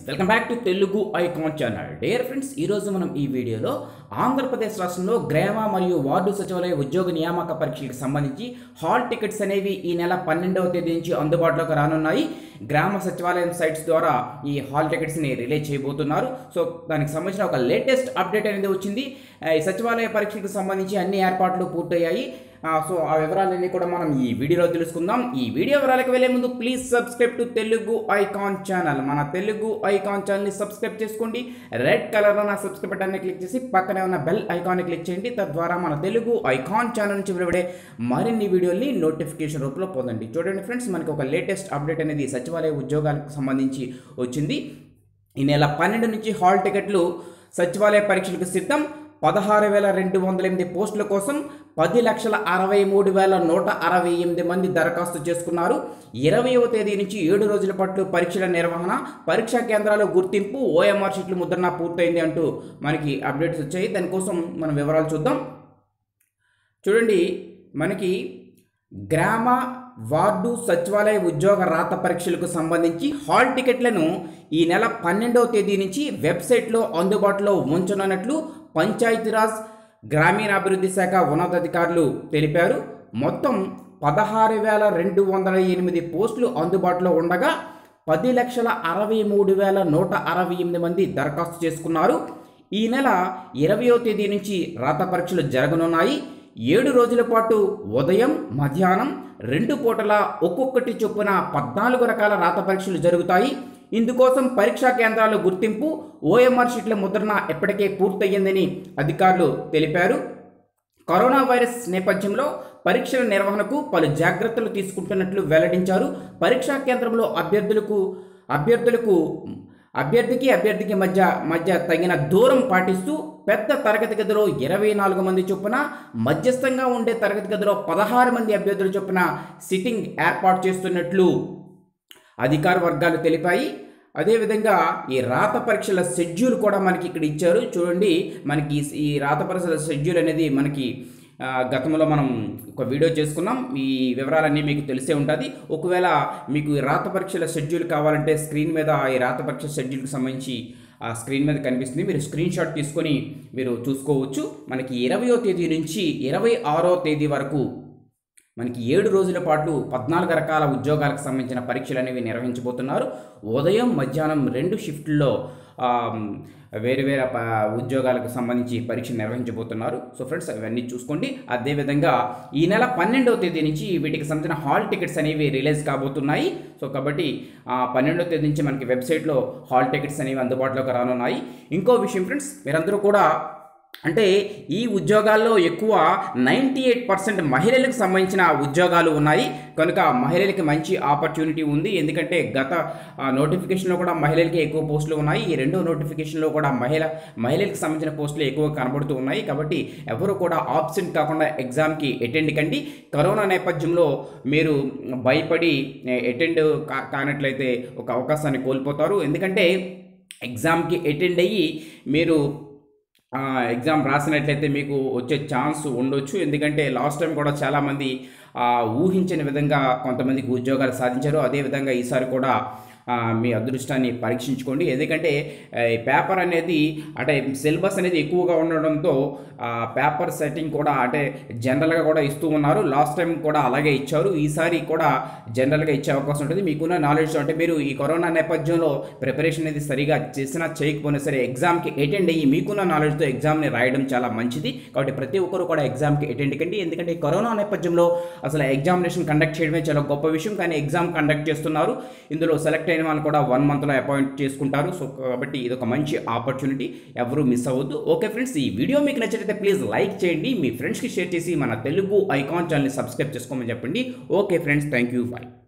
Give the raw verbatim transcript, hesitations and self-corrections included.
Welcome back to Telugu icon channel. Dear friends, ఈరోజు మనం ఈ వీడియోలో ఆంధ్రప్రదేశ్ రాష్ట్రంలో గ్రామ మరియు వార్డు సచివాలయ ఉద్యోగ నియామక పరీక్షలకు సంబంధించి హాల్ టికెట్స్ అనేవి ఈ నెల పన్నెండవ తేదీ నుంచి అందుబాటులోకి రానున్నాయి. గ్రామ సచివాలయం సైట్స్ ద్వారా ఈ హాల్ టికెట్స్ని రిలీజ్ చేయబోతున్నారు. సో దానికి సంబంధించిన ఒక లేటెస్ట్ అప్డేట్ అనేది వచ్చింది. ఈ సచివాలయ పరీక్షలకు సంబంధించి అన్ని ఏర్పాట్లు పూర్తయ్యాయి. సో ఆ వివరాలన్నీ కూడా మనం ఈ వీడియోలో తెలుసుకుందాం. ఈ వీడియో వివరాలకు వెళ్ళే ముందు please subscribe to Telugu icon channel. మన తెలుగు ఐకాన్ ఛానల్ని సబ్స్క్రైబ్ చేసుకోండి. రెడ్ కలర్లో నా సబ్స్క్రైబ్ బటన్ని క్లిక్ చేసి పక్కనే ఉన్న బెల్ ఐకాన్ని క్లిక్ చేయండి. తద్వారా మన తెలుగు ఐకాన్ ఛానల్ నుంచి వెలువడే మరిన్ని వీడియోల్ని నోటిఫికేషన్ రూపంలో పొందండి. చూడండి ఫ్రెండ్స్, మనకి ఒక లేటెస్ట్ అప్డేట్ అనేది సచివాలయ ఉద్యోగాలకు సంబంధించి వచ్చింది. ఈ నెల పన్నెండు నుంచి హాల్ టికెట్లు సచివాలయ పరీక్షలకు సిద్ధం. పదహారు వేల రెండు వందల ఎనిమిది పోస్టుల కోసం పది లక్షల అరవై మూడు వేల నూట అరవై ఎనిమిది మంది దరఖాస్తు చేసుకున్నారు. ఇరవైవ తేదీ నుంచి ఏడు రోజుల పాటు పరీక్షల నిర్వహణ, పరీక్షా కేంద్రాల గుర్తింపు, ఓఎంఆర్ షీట్ల ముద్రణ పూర్తయింది అంటూ మనకి అప్డేట్స్ వచ్చాయి. దానికోసం మనం వివరాలు చూద్దాం. చూడండి, మనకి గ్రామ వార్డు సచివాలయ ఉద్యోగ రాత పరీక్షలకు సంబంధించి హాల్ టికెట్లను ఈ నెల పన్నెండవ తేదీ నుంచి వెబ్సైట్లో అందుబాటులో ఉంచనున్నట్లు పంచాయతీరాజ్ గ్రామీణాభివృద్ధి శాఖ ఉన్నతాధికారులు తెలిపారు. మొత్తం పదహారు వేల రెండు వందల ఎనిమిది పోస్టులు అందుబాటులో ఉండగా పది లక్షల అరవై మూడు వేల నూట అరవై ఎనిమిది మంది దరఖాస్తు చేసుకున్నారు. ఈ నెల ఇరవయో తేదీ నుంచి రాత పరీక్షలు జరగనున్నాయి. ఏడు రోజుల పాటు ఉదయం మధ్యాహ్నం రెండు పూటల ఒక్కొక్కటి చొప్పున పద్నాలుగు రకాల రాత పరీక్షలు జరుగుతాయి. ఇందుకోసం పరీక్షా కేంద్రాల గుర్తింపు, ఓఎంఆర్ షీట్ల ముద్రణ ఇప్పటికే పూర్తయ్యిందని అధికారులు తెలిపారు. కరోనా వైరస్ నేపథ్యంలో పరీక్షల నిర్వహణకు పలు జాగ్రత్తలు తీసుకుంటున్నట్లు వెల్లడించారు. పరీక్షా కేంద్రంలో అభ్యర్థులకు అభ్యర్థులకు అభ్యర్థికి అభ్యర్థికి మధ్య మధ్య తగిన దూరం పాటిస్తూ పెద్ద తరగతి గదిలో ఇరవై నాలుగు మంది చొప్పున, మధ్యస్థంగా ఉండే తరగతి గదిలో పదహారు మంది అభ్యర్థుల చొప్పున సిట్టింగ్ ఏర్పాటు చేస్తున్నట్లు అధికార వర్గాలు తెలిపాయి. అదేవిధంగా ఈ రాత పరీక్షల షెడ్యూల్ కూడా మనకి ఇక్కడ ఇచ్చారు. చూడండి, మనకి ఈ రాత పరీక్షల షెడ్యూల్ అనేది మనకి గతంలో మనం ఒక వీడియో చేసుకున్నాం. ఈ వివరాలన్నీ మీకు తెలిసే ఉంటుంది. ఒకవేళ మీకు ఈ రాత పరీక్షల షెడ్యూల్ కావాలంటే స్క్రీన్ మీద ఈ రాత పరీక్ష షెడ్యూల్కి సంబంధించి ఆ స్క్రీన్ మీద కనిపిస్తుంది. మీరు స్క్రీన్ షాట్ తీసుకొని మీరు చూసుకోవచ్చు. మనకి ఇరవయో తేదీ నుంచి ఇరవై ఆరో తేదీ వరకు మనకి ఏడు రోజుల పాటు పద్నాలుగు రకాల ఉద్యోగాలకు సంబంధించిన పరీక్షలు అనేవి నిర్వహించబోతున్నారు. ఉదయం మధ్యాహ్నం రెండు షిఫ్ట్లో వేరు వేరే ఉద్యోగాలకు సంబంధించి పరీక్ష నిర్వహించబోతున్నారు. సో ఫ్రెండ్స్, అవన్నీ చూసుకోండి. అదేవిధంగా ఈ నెల పన్నెండవ తేదీ నుంచి వీటికి సంబంధించిన హాల్ టికెట్స్ అనేవి రిలీజ్ కాబోతున్నాయి. సో కాబట్టి పన్నెండవ తేదీ నుంచి మనకి వెబ్సైట్లో హాల్ టికెట్స్ అనేవి అందుబాటులోకి రానున్నాయి. ఇంకో విషయం ఫ్రెండ్స్, మీరందరూ కూడా అంటే ఈ ఉద్యోగాల్లో ఎక్కువ నైంటీ ఎయిట్ పర్సెంట్ మహిళలకు సంబంధించిన ఉద్యోగాలు ఉన్నాయి కనుక మహిళలకి మంచి ఆపర్చునిటీ ఉంది. ఎందుకంటే గత నోటిఫికేషన్లో కూడా మహిళలకి ఎక్కువ పోస్టులు ఉన్నాయి. ఈ రెండో నోటిఫికేషన్లో కూడా మహిళ మహిళలకు సంబంధించిన పోస్టులు ఎక్కువ కనబడుతూ ఉన్నాయి. కాబట్టి ఎవరు కూడా ఆబ్సెంట్ కాకుండా ఎగ్జామ్కి అటెండ్ కండి. కరోనా నేపథ్యంలో మీరు భయపడి అటెండ్ కా కానట్లయితే ఒక అవకాశాన్ని కోల్పోతారు. ఎందుకంటే ఎగ్జామ్కి అటెండ్ అయ్యి మీరు ఎగ్జామ్ రాసినట్లయితే మీకు వచ్చే ఛాన్స్ ఉండొచ్చు. ఎందుకంటే లాస్ట్ టైం కూడా చాలామంది ఊహించిన విధంగా కొంతమందికి ఉద్యోగాలు సాధించారు. అదేవిధంగా ఈసారి కూడా మీ అదృష్టాన్ని పరీక్షించుకోండి. ఎందుకంటే పేపర్ అనేది అంటే సిలబస్ అనేది ఎక్కువగా ఉండడంతో పేపర్ సెట్టింగ్ కూడా అంటే జనరల్గా కూడా ఇస్తూ ఉన్నారు. లాస్ట్ టైం కూడా అలాగే ఇచ్చారు. ఈసారి కూడా జనరల్గా ఇచ్చే అవకాశం ఉంటుంది. మీకున్న నాలెడ్జ్ అంటే మీరు ఈ కరోనా నేపథ్యంలో ప్రిపరేషన్ అనేది సరిగా చేసినా చేయకపోయినా సరే ఎగ్జామ్కి అటెండ్ అయ్యి మీకున్న నాలెడ్జ్తో ఎగ్జామ్ని రాయడం చాలా మంచిది. కాబట్టి ప్రతి ఒక్కరు కూడా ఎగ్జామ్కి అటెండ్ కండి. ఎందుకంటే కరోనా నేపథ్యంలో అసలు ఎగ్జామినేషన్ కండక్ట్ చేయడమే చాలా గొప్ప విషయం. కానీ ఎగ్జామ్ కండక్ట్ చేస్తున్నారు. ఇందులో సెలెక్ట్ వాళ్ళు కూడా వన్ మంత్లో అపాయింట్ చేసుకుంటారు. సో కాబట్టి ఇది ఒక మంచి ఆపర్చునిటీ, ఎవరు మిస్ అవ్వద్దు. ఓకే ఫ్రెండ్స్, ఈ వీడియో మీకు నచ్చితే ప్లీజ్ లైక్ చేయండి, మీ ఫ్రెండ్స్కి షేర్ చేసి మన తెలుగు ఐకాన్ ఛానల్ని సబ్స్క్రైబ్ చేసుకోమని చెప్పండి. Okay friends, thank you, bye.